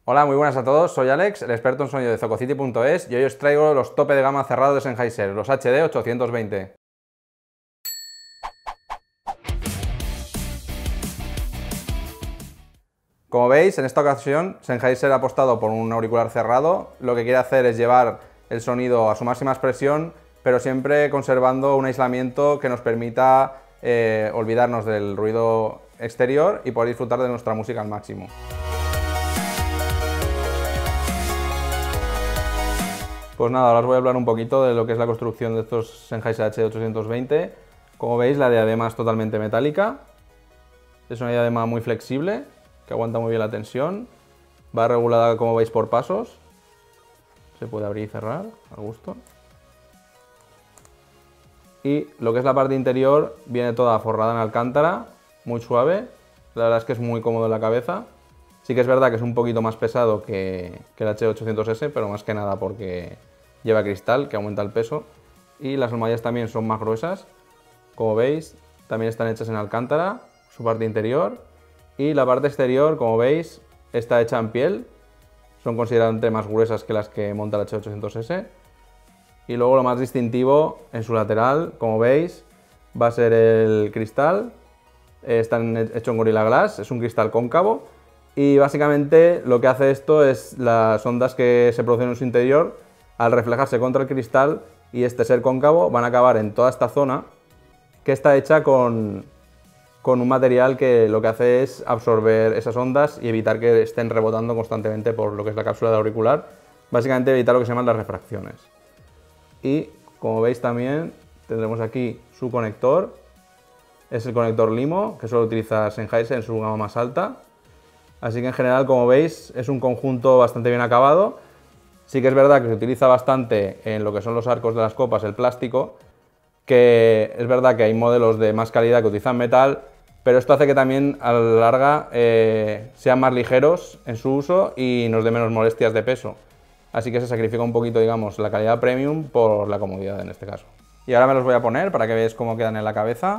Hola, muy buenas a todos, soy Alex, el experto en sonido de Zococity.es y hoy os traigo los tope de gama cerrados de Sennheiser, los HD 820. Como veis, en esta ocasión Sennheiser ha apostado por un auricular cerrado. Lo que quiere hacer es llevar el sonido a su máxima expresión, pero siempre conservando un aislamiento que nos permita olvidarnos del ruido exterior y poder disfrutar de nuestra música al máximo. Pues nada, ahora os voy a hablar un poquito de lo que es la construcción de estos Sennheiser HD 820. Como veis, la diadema es totalmente metálica. Es una diadema muy flexible, que aguanta muy bien la tensión. Va regulada, como veis, por pasos. Se puede abrir y cerrar a gusto. Y lo que es la parte interior viene toda forrada en alcántara, muy suave. La verdad es que es muy cómodo en la cabeza. Sí que es verdad que es un poquito más pesado que el H800S, pero más que nada porque lleva cristal, que aumenta el peso. Y las almohadillas también son más gruesas. Como veis, también están hechas en alcántara, su parte interior. Y la parte exterior, como veis, está hecha en piel. Son considerablemente más gruesas que las que monta el H800S. Y luego lo más distintivo, en su lateral, como veis, va a ser el cristal. Está hecho en Gorilla Glass, es un cristal cóncavo. Y básicamente lo que hace esto es las ondas que se producen en su interior, al reflejarse contra el cristal y este ser cóncavo, van a acabar en toda esta zona, que está hecha con un material que lo que hace es absorber esas ondas y evitar que estén rebotando constantemente por lo que es la cápsula del auricular. Básicamente evitar lo que se llaman las refracciones. Y como veis también tendremos aquí su conector. Es el conector Limo, que suele utilizar Sennheiser en su gama más alta. Así que en general, como veis, es un conjunto bastante bien acabado. Sí que es verdad que se utiliza bastante en lo que son los arcos de las copas el plástico, que es verdad que hay modelos de más calidad que utilizan metal, pero esto hace que también a la larga sean más ligeros en su uso y nos dé menos molestias de peso. Así que se sacrifica un poquito, digamos, la calidad premium por la comodidad en este caso. Y ahora me los voy a poner para que veáis cómo quedan en la cabeza.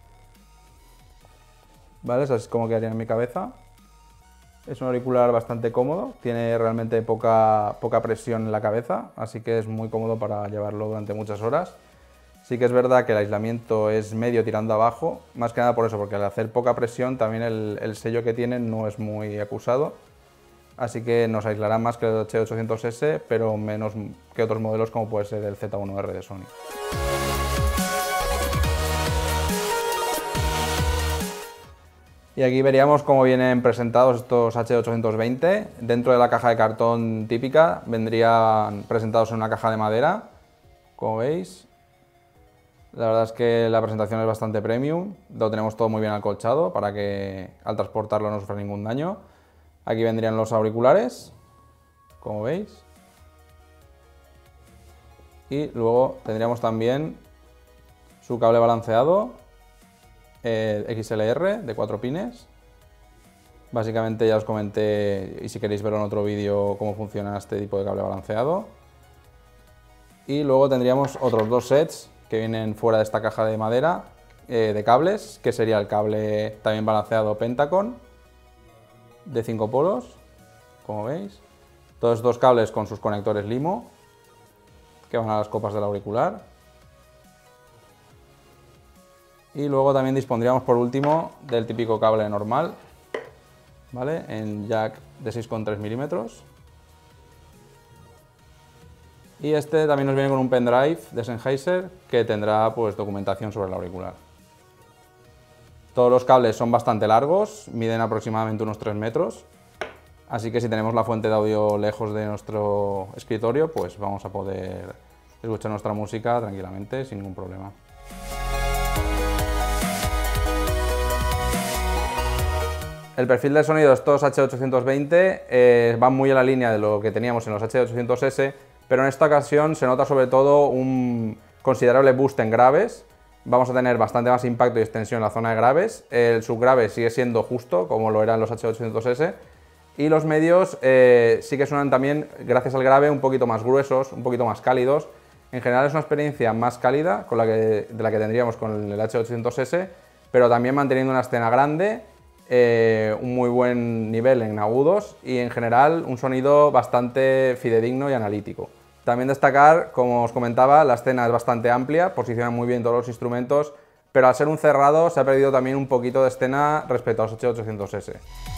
¿Vale? Así es como quedarían en mi cabeza. Es un auricular bastante cómodo, tiene realmente poca presión en la cabeza, así que es muy cómodo para llevarlo durante muchas horas. Sí que es verdad que el aislamiento es medio tirando abajo, más que nada por eso, porque al hacer poca presión también el sello que tiene no es muy acusado, así que nos aislará más que el H800S, pero menos que otros modelos como puede ser el Z1R de Sony. Y aquí veríamos cómo vienen presentados estos H820. Dentro de la caja de cartón típica vendrían presentados en una caja de madera, como veis. La verdad es que la presentación es bastante premium, lo tenemos todo muy bien acolchado para que al transportarlo no sufra ningún daño. Aquí vendrían los auriculares, como veis. Y luego tendríamos también su cable balanceado, el XLR de 4 pines. Básicamente ya os comenté, y si queréis verlo en otro vídeo, cómo funciona este tipo de cable balanceado. Y luego tendríamos otros dos sets que vienen fuera de esta caja de madera de cables, que sería el cable también balanceado Pentacon de 5 polos, como veis. Todos estos cables con sus conectores Limo, que van a las copas del auricular. Y luego también dispondríamos por último del típico cable normal, ¿vale? En jack de 6,3 milímetros. Y este también nos viene con un pendrive de Sennheiser que tendrá pues documentación sobre el auricular. Todos los cables son bastante largos, miden aproximadamente unos 3 metros. Así que si tenemos la fuente de audio lejos de nuestro escritorio, pues vamos a poder escuchar nuestra música tranquilamente, sin ningún problema. El perfil de sonido de estos H820 va muy en la línea de lo que teníamos en los H800S, pero en esta ocasión se nota sobre todo un considerable boost en graves. Vamos a tener bastante más impacto y extensión en la zona de graves. El subgrave sigue siendo justo, como lo eran los H800S. Y los medios sí que suenan también, gracias al grave, un poquito más gruesos, un poquito más cálidos. En general es una experiencia más cálida de la que tendríamos con el H800S, pero también manteniendo una escena grande un muy buen nivel en agudos y en general un sonido bastante fidedigno y analítico. También destacar, como os comentaba, la escena es bastante amplia, posiciona muy bien todos los instrumentos, pero al ser un cerrado se ha perdido también un poquito de escena respecto a los H800S.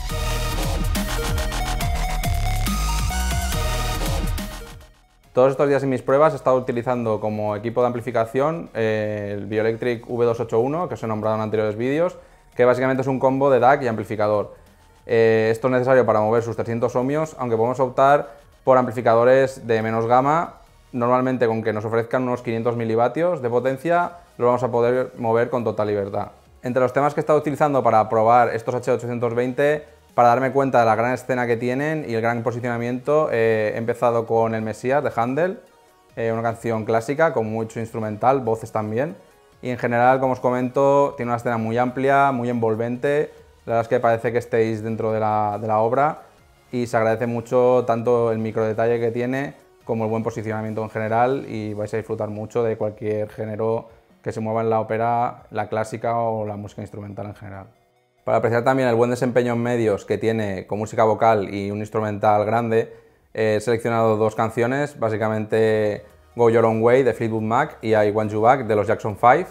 Todos estos días en mis pruebas he estado utilizando como equipo de amplificación el Bioelectric V281, que os he nombrado en anteriores vídeos, que básicamente es un combo de DAC y amplificador. Esto es necesario para mover sus 300 ohmios, aunque podemos optar por amplificadores de menos gama. Normalmente con que nos ofrezcan unos 500 milivatios de potencia, lo vamos a poder mover con total libertad. Entre los temas que he estado utilizando para probar estos H820, para darme cuenta de la gran escena que tienen y el gran posicionamiento, he empezado con El Mesías de Händel, una canción clásica con mucho instrumental, voces también. Y en general, como os comento, tiene una escena muy amplia, muy envolvente. La verdad es que parece que estéis dentro de la obra y se agradece mucho tanto el micro detalle que tiene como el buen posicionamiento en general, y vais a disfrutar mucho de cualquier género que se mueva en la ópera, la clásica o la música instrumental en general. Para apreciar también el buen desempeño en medios que tiene con música vocal y un instrumental grande, he seleccionado dos canciones, básicamente Go Your Own Way de Fleetwood Mac y I Want You Back de los Jackson 5.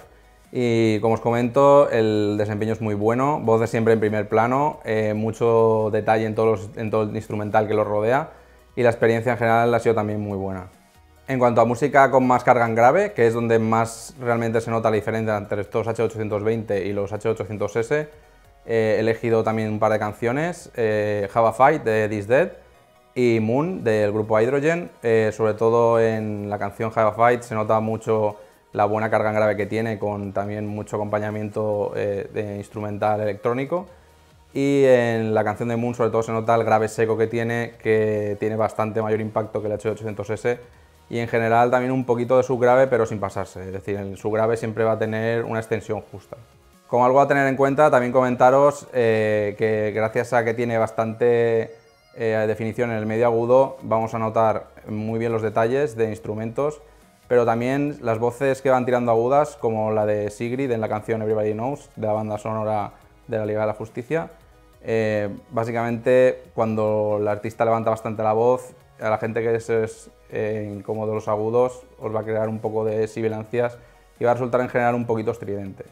Y como os comento, el desempeño es muy bueno, voces siempre en primer plano, mucho detalle en todo el instrumental que los rodea, y la experiencia en general ha sido también muy buena. En cuanto a música con más carga en grave, que es donde más realmente se nota la diferencia entre estos H820 y los H800S, he elegido también un par de canciones, Have a Fight de This Dead y Moon del grupo Hydrogen. Sobre todo en la canción Have a Fight se nota mucho la buena carga en grave que tiene, con también mucho acompañamiento de instrumental electrónico. Y en la canción de Moon sobre todo se nota el grave seco que tiene bastante mayor impacto que el H800S, y en general también un poquito de subgrave, pero sin pasarse, es decir, el subgrave siempre va a tener una extensión justa. Como algo a tener en cuenta, también comentaros que gracias a que tiene bastante definición en el medio agudo, vamos a notar muy bien los detalles de instrumentos, pero también las voces que van tirando agudas, como la de Sigrid en la canción Everybody Knows, de la banda sonora de la Liga de la Justicia. Básicamente, cuando el artista levanta bastante la voz, a la gente que es incómodo los agudos, os va a crear un poco de sibilancias y va a resultar en general un poquito estridente.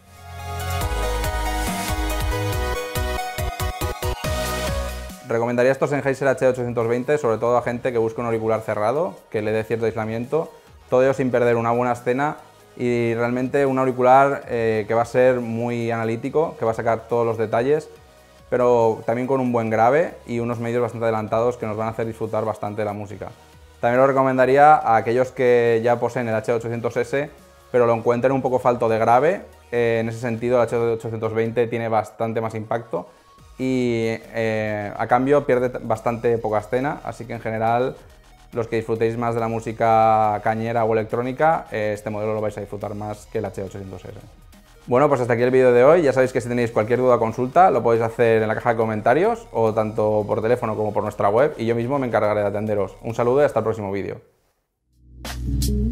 Recomendaría estos Sennheiser H820 sobre todo a gente que busque un auricular cerrado, que le dé cierto aislamiento, todo ello sin perder una buena escena, y realmente un auricular que va a ser muy analítico, que va a sacar todos los detalles, pero también con un buen grave y unos medios bastante adelantados que nos van a hacer disfrutar bastante de la música. También lo recomendaría a aquellos que ya poseen el H800S, pero lo encuentren un poco falto de grave. En ese sentido el H820 tiene bastante más impacto y a cambio pierde bastante poca escena, así que en general los que disfrutéis más de la música cañera o electrónica, este modelo lo vais a disfrutar más que el H800S. Bueno, pues hasta aquí el vídeo de hoy. Ya sabéis que si tenéis cualquier duda o consulta lo podéis hacer en la caja de comentarios, o tanto por teléfono como por nuestra web, y yo mismo me encargaré de atenderos. Un saludo y hasta el próximo vídeo.